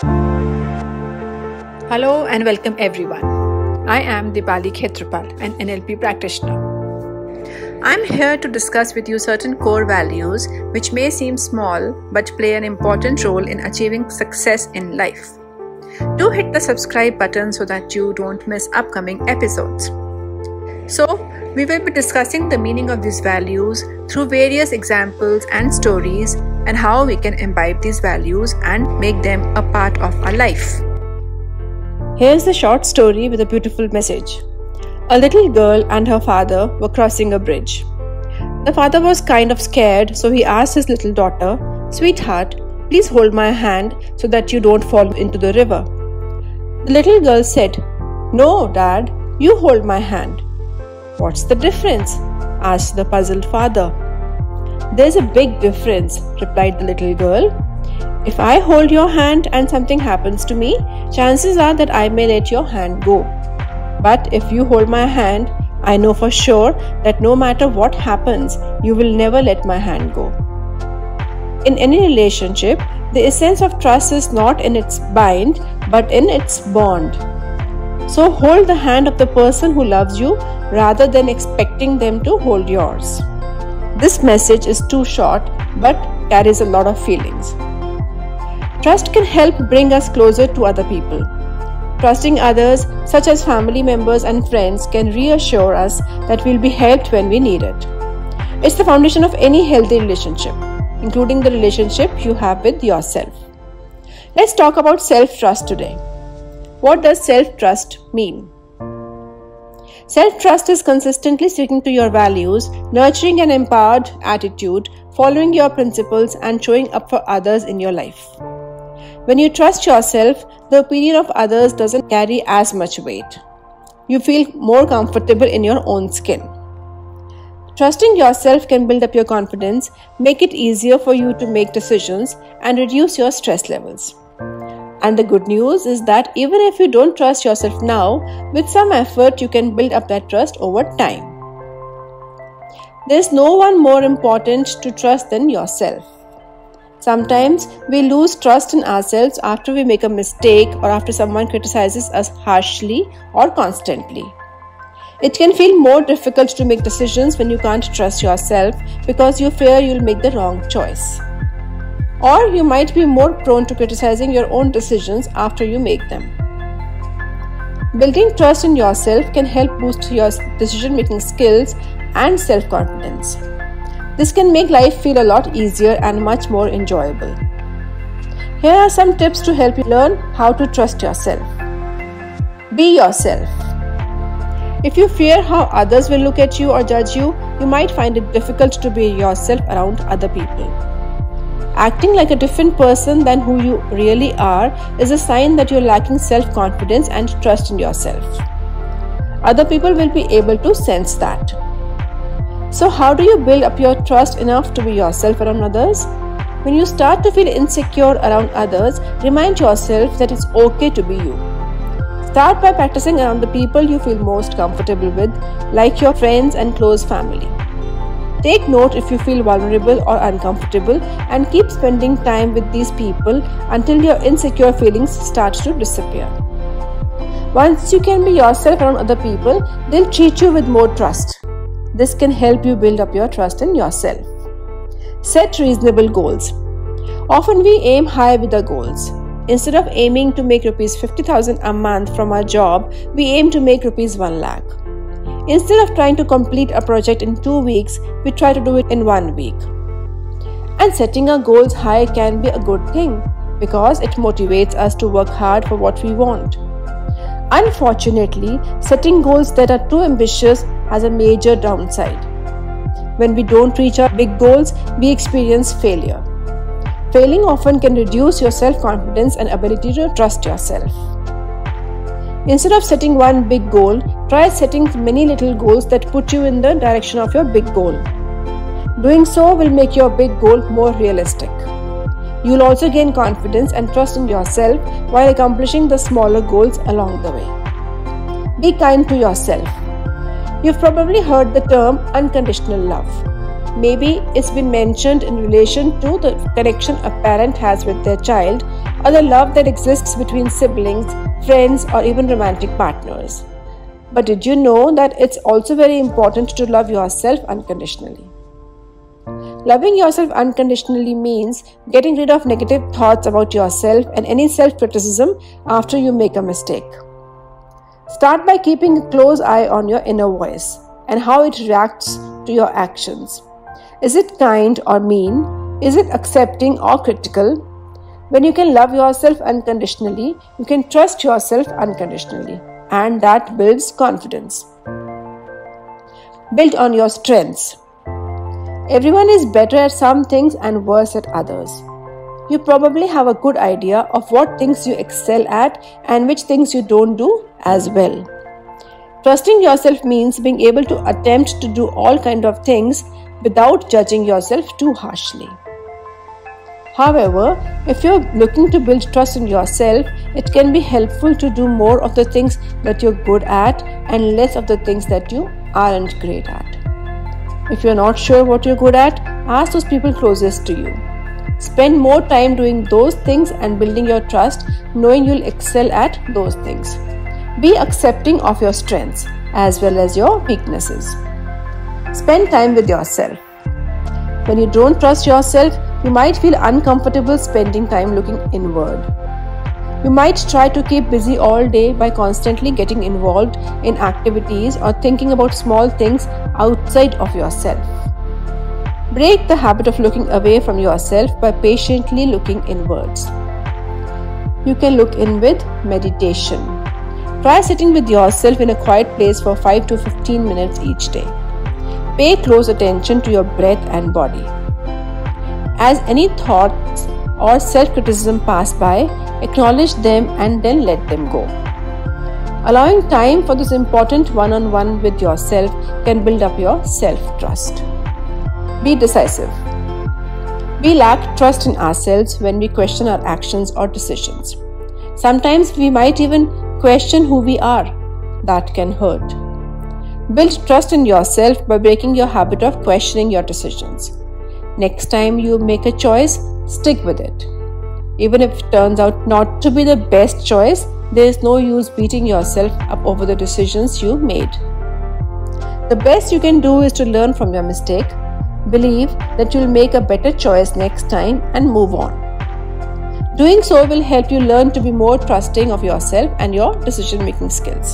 Hello and welcome everyone. I am Dipali Khetrapal, an NLP practitioner. I'm here to discuss with you certain core values which may seem small but play an important role in achieving success in life. Do hit the subscribe button so that you don't miss upcoming episodes. So, we will be discussing the meaning of these values through various examples and stories and how we can imbibe these values and make them a part of our life. Here's the short story with a beautiful message. A little girl and her father were crossing a bridge. The father was kind of scared, so he asked his little daughter, "Sweetheart, please hold my hand so that you don't fall into the river." The little girl said, "No, Dad, you hold my hand." "What's the difference?" asked the puzzled father. "There's a big difference," replied the little girl. "If I hold your hand and something happens to me, chances are that I may let your hand go. But if you hold my hand, I know for sure that no matter what happens, you will never let my hand go." In any relationship, the essence of trust is not in its bind, but in its bond. So hold the hand of the person who loves you rather than expecting them to hold yours. This message is too short, but carries a lot of feelings. Trust can help bring us closer to other people. Trusting others, such as family members and friends, can reassure us that we'll be helped when we need it. It's the foundation of any healthy relationship, including the relationship you have with yourself. Let's talk about self-trust today. What does self-trust mean? Self-trust is consistently sticking to your values, nurturing an empowered attitude, following your principles, and showing up for others in your life. When you trust yourself, the opinion of others doesn't carry as much weight. You feel more comfortable in your own skin. Trusting yourself can build up your confidence, make it easier for you to make decisions, and reduce your stress levels. And the good news is that even if you don't trust yourself now, with some effort you can build up that trust over time. There's no one more important to trust than yourself. Sometimes we lose trust in ourselves after we make a mistake or after someone criticizes us harshly or constantly. It can feel more difficult to make decisions when you can't trust yourself because you fear you'll make the wrong choice. Or you might be more prone to criticizing your own decisions after you make them. Building trust in yourself can help boost your decision-making skills and self-confidence. This can make life feel a lot easier and much more enjoyable. Here are some tips to help you learn how to trust yourself. Be yourself. If you fear how others will look at you or judge you, you might find it difficult to be yourself around other people. Acting like a different person than who you really are is a sign that you're lacking self-confidence and trust in yourself. Other people will be able to sense that. So how do you build up your trust enough to be yourself around others? When you start to feel insecure around others, remind yourself that it's okay to be you. Start by practicing around the people you feel most comfortable with, like your friends and close family. Take note if you feel vulnerable or uncomfortable and keep spending time with these people until your insecure feelings start to disappear. Once you can be yourself around other people, they'll treat you with more trust. This can help you build up your trust in yourself. Set reasonable goals. Often we aim high with our goals. Instead of aiming to make rupees 50,000 a month from our job, we aim to make rupees 1 lakh. Instead of trying to complete a project in 2 weeks, we try to do it in 1 week. And setting our goals high can be a good thing because it motivates us to work hard for what we want. Unfortunately, setting goals that are too ambitious has a major downside. When we don't reach our big goals, we experience failure. Failing often can reduce your self-confidence and ability to trust yourself. Instead of setting one big goal, try setting many little goals that put you in the direction of your big goal. Doing so will make your big goal more realistic. You'll also gain confidence and trust in yourself while accomplishing the smaller goals along the way. Be kind to yourself. You've probably heard the term unconditional love. Maybe it's been mentioned in relation to the connection a parent has with their child, or the love that exists between siblings, friends, or even romantic partners. But did you know that it's also very important to love yourself unconditionally? Loving yourself unconditionally means getting rid of negative thoughts about yourself and any self-criticism after you make a mistake. Start by keeping a close eye on your inner voice and how it reacts to your actions. Is it kind or mean? Is it accepting or critical? When you can love yourself unconditionally, you can trust yourself unconditionally, and that builds confidence. Build on your strengths. Everyone is better at some things and worse at others. You probably have a good idea of what things you excel at and which things you don't do as well. Trusting yourself means being able to attempt to do all kinds of things without judging yourself too harshly. However, if you're looking to build trust in yourself, it can be helpful to do more of the things that you're good at and less of the things that you aren't great at. If you're not sure what you're good at, ask those people closest to you. Spend more time doing those things and building your trust, knowing you'll excel at those things. Be accepting of your strengths as well as your weaknesses. Spend time with yourself. When you don't trust yourself, you might feel uncomfortable spending time looking inward. You might try to keep busy all day by constantly getting involved in activities or thinking about small things outside of yourself. Break the habit of looking away from yourself by patiently looking inwards. You can look in with meditation. Try sitting with yourself in a quiet place for 5 to 15 minutes each day. Pay close attention to your breath and body. As any thoughts or self-criticism pass by, acknowledge them and then let them go. Allowing time for this important one-on-one with yourself can build up your self-trust. Be decisive. We lack trust in ourselves when we question our actions or decisions. Sometimes we might even question who we are. That can hurt. Build trust in yourself by breaking your habit of questioning your decisions. Next time you make a choice, stick with it. Even if it turns out not to be the best choice, there is no use beating yourself up over the decisions you made. The best you can do is to learn from your mistake, believe that you'll make a better choice next time, and move on. Doing so will help you learn to be more trusting of yourself and your decision-making skills.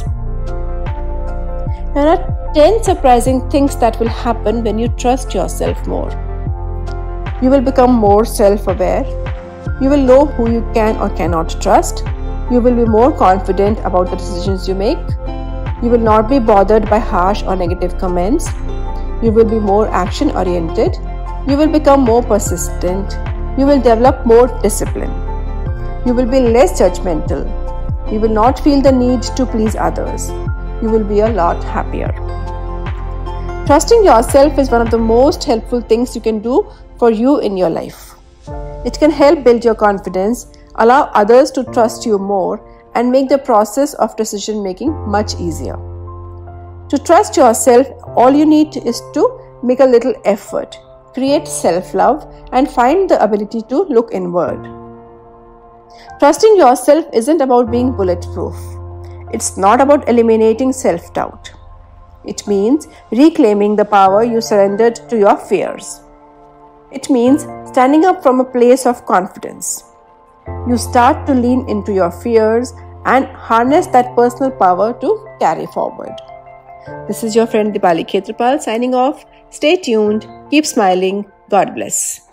There are 10 surprising things that will happen when you trust yourself more. You will become more self-aware. You will know who you can or cannot trust. You will be more confident about the decisions you make. You will not be bothered by harsh or negative comments. You will be more action-oriented. You will become more persistent. You will develop more discipline. You will be less judgmental. You will not feel the need to please others. You will be a lot happier. Trusting yourself is one of the most helpful things you can do for you in your life. It can help build your confidence, allow others to trust you more, and make the process of decision making much easier. To trust yourself, all you need is to make a little effort, create self-love, and find the ability to look inward. Trusting yourself isn't about being bulletproof. It's not about eliminating self-doubt. It means reclaiming the power you surrendered to your fears. It means standing up from a place of confidence. You start to lean into your fears and harness that personal power to carry forward. This is your friend Dipali Khetrapal signing off. Stay tuned, keep smiling, God bless.